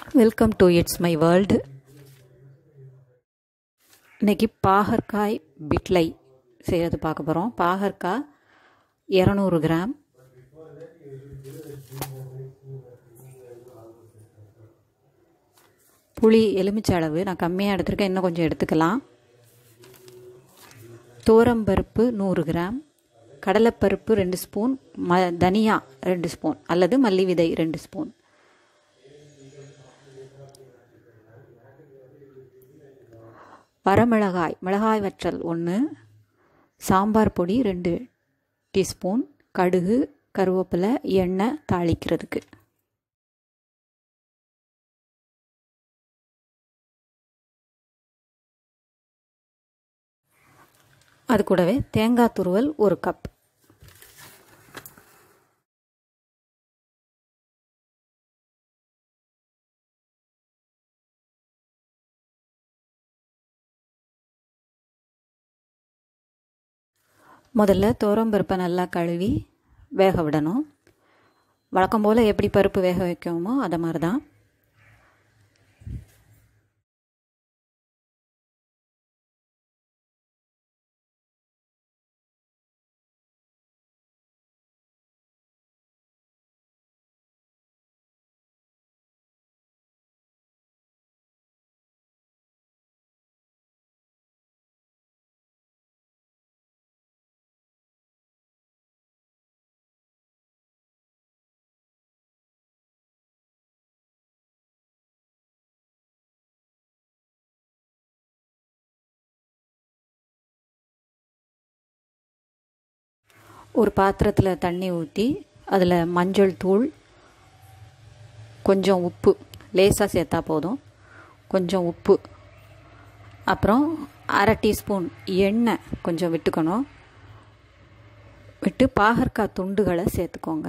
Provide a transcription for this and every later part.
Welcome to it's my world. இன்றைக்கி பாகற்காய் பிட்லை செய்கிறது பார்க்க போகிறோம். பாகற்காய் 200 கிராம், புளி எலுமிச்சை அளவு, நான் கம்மியாக எடுத்துருக்கேன், இன்னும் கொஞ்சம் எடுத்துக்கலாம். துவரம்பருப்பு 100 கிராம், கடலைப்பருப்பு 2 ஸ்பூன், தனியா 2 ஸ்பூன் அல்லது மல்லி விதை 2 ஸ்பூன், வரமிளகாய், மிளகாய் வற்றல் 1, சாம்பார் பொடி 2 டீஸ்பூன், கடுகு, கருவேப்பிலை, எண்ணெய் தாளிக்கிறதுக்கு. அது கூடவே தேங்காய் துருவல் 1 கப். முதல்ல துவரம்பருப்பை நல்லா கழுவி வேக விடணும். வழக்கம் போல் எப்படி பருப்பு வேக வைக்கணுமோ அதை மாதிரி தான். ஒரு பாத்திரத்தில் தண்ணி ஊற்றி அதில் மஞ்சள் தூள், கொஞ்சம் உப்பு, லேசாக சேர்த்தா போதும், கொஞ்சம் உப்பு, அப்புறம் அரை டீஸ்பூன் எண்ணெய் கொஞ்சம் விட்டுக்கணும். விட்டு பாகற்காய் துண்டுகளை சேர்த்துக்கோங்க.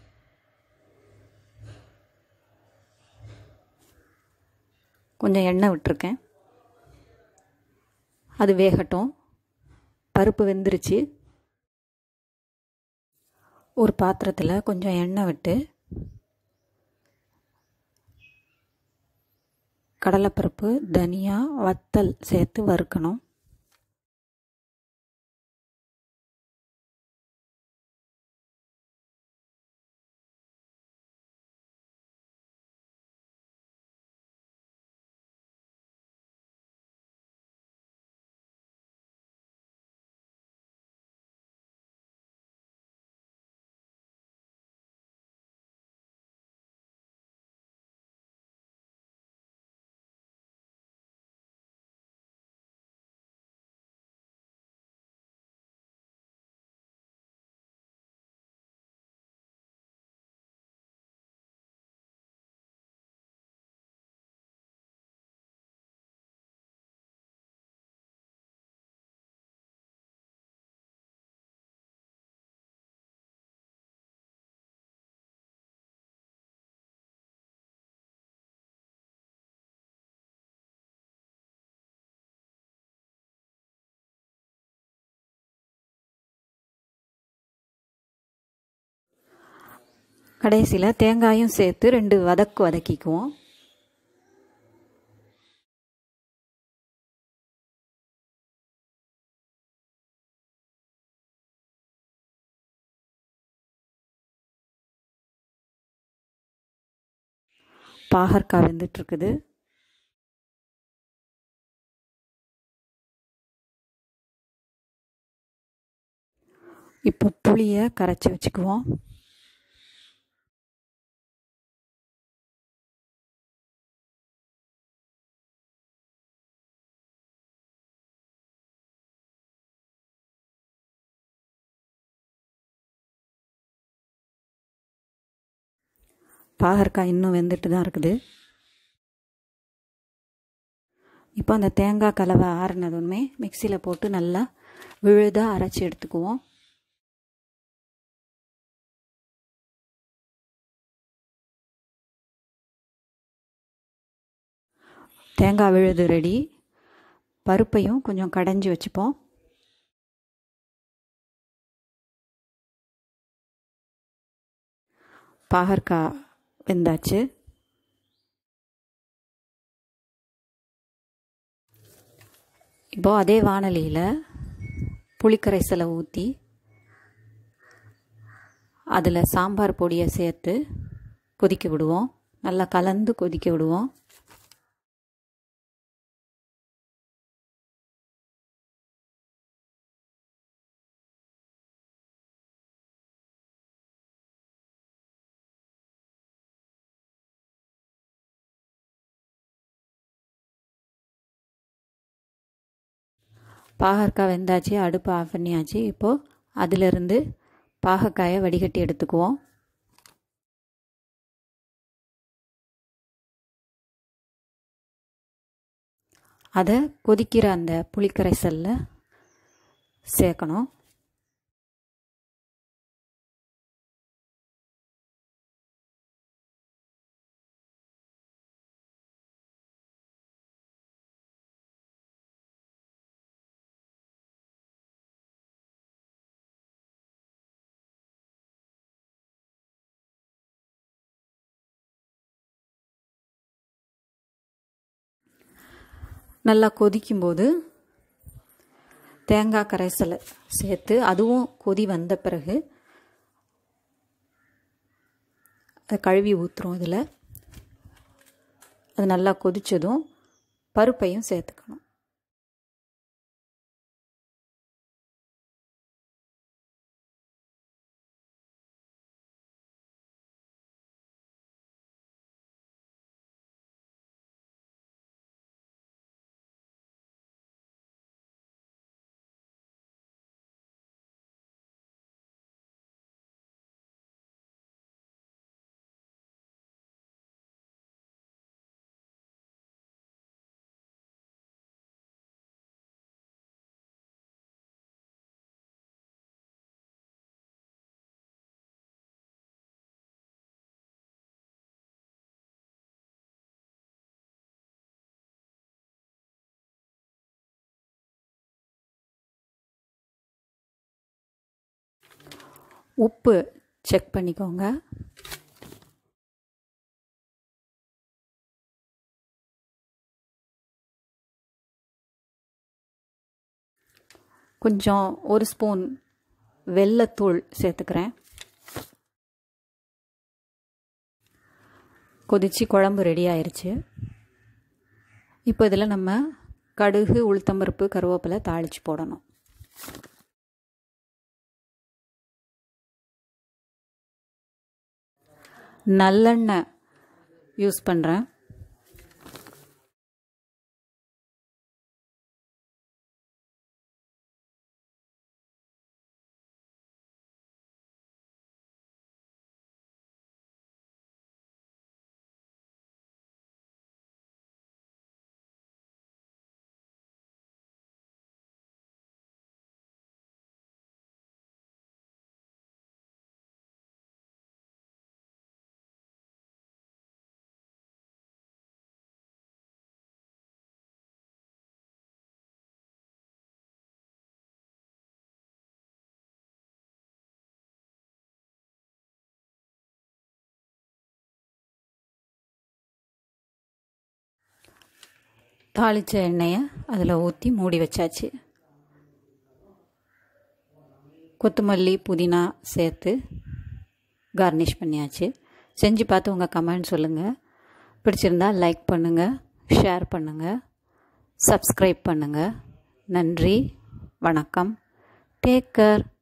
கொஞ்சம் எண்ணெய் விட்டுருக்கேன், அது வேகட்டும். பருப்பு வெந்துருச்சு. ஒரு பாத்திரத்தில் கொஞ்சம் எண்ணெய் விட்டு கடலைப்பருப்பு, தனியா, வத்தல் சேர்த்து வறுக்கணும். கடைசியில் தேங்காயும் சேர்த்து 2 வதக்கிக்குவோம். பாகற்காய் வெந்துட்டுருக்குது. இப்போ புளியை கரைச்சி வச்சுக்குவோம். பாகற்காய் இன்னும் வெந்துட்டு தான் இருக்குது. இப்போ அந்த தேங்காய் கலவை ஆறுனதுமே மிக்சியில் போட்டு நல்லா விழுதாக அரைச்சி எடுத்துக்குவோம். தேங்காய் விழுது ரெடி. பருப்பையும் கொஞ்சம் கடைஞ்சி வச்சுப்போம். பாகற்காய் வெந்தாச்சு. இப்போது அதே வாணலியில் புளிக்கரைசலை ஊற்றி அதில் சாம்பார் பொடியை சேர்த்து கொதிக்க விடுவோம். நல்லா கலந்து கொதிக்க விடுவோம். பாகற்காய் வெந்தாச்சு, அடுப்பு ஆஃப் பண்ணியாச்சு. இப்போது அதிலிருந்து பாகற்காயை வடிகட்டி எடுத்துக்குவோம். அதை கொதிக்கிற அந்த புளிக்கரைசலில் சேர்க்கணும். நல்லா கொதிக்கும்போது தேங்காய் கரைசலை சேர்த்து அதுவும் கொதி வந்த பிறகு அதை கழுவி ஊற்றுறோம். அதில் அது நல்லா கொதித்ததும் பருப்பையும் சேர்த்துக்கணும். உப்பு செக் பண்ணிக்கோங்க. கொஞ்சம் 1 ஸ்பூன் வெல்லத்தூள் சேர்த்துக்கிறேன். கொதிச்சு குழம்பு ரெடி ஆயிடுச்சு. இப்போ இதில் நம்ம கடுகு, உளுத்தம்பருப்பு, கருவேப்பிலை தாளித்து போடணும். நல்லெண்ணெய் யூஸ் பண்ணுறேன். தாளித்த எண்ணெயை அதில் ஊற்றி மூடி வச்சாச்சு. கொத்தமல்லி, புதினா சேர்த்து கார்னிஷ் பண்ணியாச்சு. செஞ்சு பார்த்து உங்கள் கமெண்ட் சொல்லுங்கள். பிடிச்சிருந்தால் லைக் பண்ணுங்கள், ஷேர் பண்ணுங்கள், சப்ஸ்கிரைப் பண்ணுங்கள். நன்றி, வணக்கம். Take care.